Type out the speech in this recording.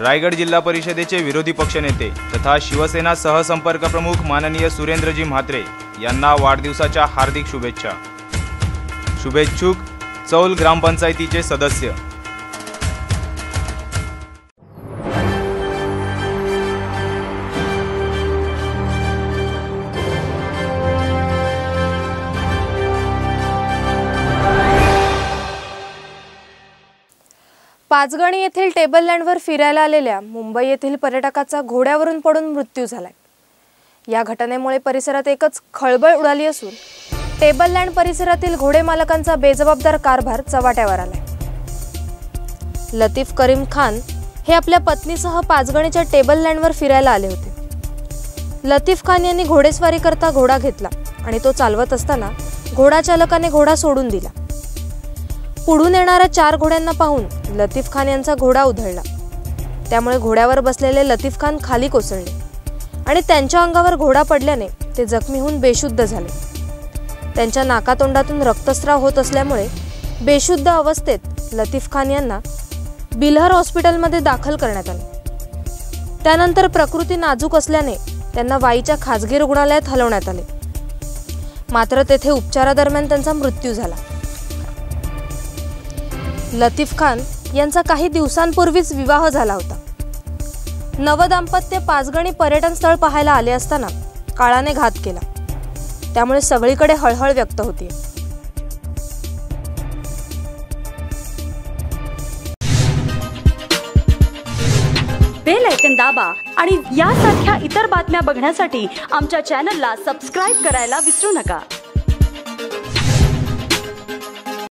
रायगड जिल्हा परिषदेचे विरोधी पक्षनेते तथा शिवसेना सहसंपर्क प्रमुख माननीय सुरेंद्रजी म्हात्रे यांना वाढदिवसाच्या हार्दिक शुभेच्छा। शुभेच्छुक चौल ग्रामपंचायतीचे सदस्य। पाचगणी येथील टेबल लँडवर फिरायला आलेल्या मुंबई येथील पर्यटकाचा घोड्यावरून पडून मृत्यू झालाय। या घटनेमुळे परिसरात एकच खळबळ उडाली असून टेबल लँड परिसरातील घोडे मालकांचा बेजबाबदार कारभार चव्हाट्यावर आलाय। लतीफ करीम खान हे आपल्या पत्नीसह पाचगणीच्या टेबल लँडवर फिरायला आले होते। लतीफ खान यांनी घोडेस्वारी करता घोडा घेतला आणि तो चालवत असताना घोडा चालकाने घोडा सोडून दिला। पुढून येणाऱ्या 4 घोड्यांना पाहून लतीफ खान यांचा घोडा उधळला। त्यामुळे घोड्यावर बसलेले लतीफ खान खाली कोसळले आणि त्यांच्या अंगावर घोडा पडल्याने ते जखमी होऊन बेशुद्ध झाले। त्यांच्या नाकातोंडातून रक्तस्राव होत असल्यामुळे बेशुद्ध अवस्थेत लतीफ खान यांना बिल्हर हॉस्पिटलमध्ये दाखल करण्यात आले। त्यानंतर प्रकृती नाजूक असल्याने त्यांना वाईच्या खासगी रुग्णालयात हलवण्यात आले, मात्र तेथे उपचारादरम्यान त्यांचा मृत्यू झाला। लतीफ खान यांचा काही दिवसांपूर्वीच विवाह झाला होता। नवदाम्पत्य पाचगणी पर्यटन स्थळ पाहायला आले असताना काळाने घात केला, त्यामुळे सगळीकडे हळहळ व्यक्त होते। बेल आयकॉन दाबा आणि यासारख्या इतर बातम्या बघण्यासाठी आमच्या चॅनलला सबस्क्राइब करायला विसरू नका।